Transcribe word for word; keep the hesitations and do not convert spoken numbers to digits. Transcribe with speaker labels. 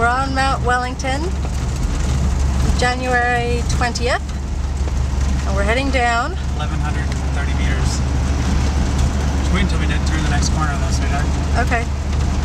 Speaker 1: We're on Mount Wellington, January twentieth, and we're heading down.
Speaker 2: eleven thirty meters. Just wait until we turn the next corner on this, sweetheart.
Speaker 1: Okay.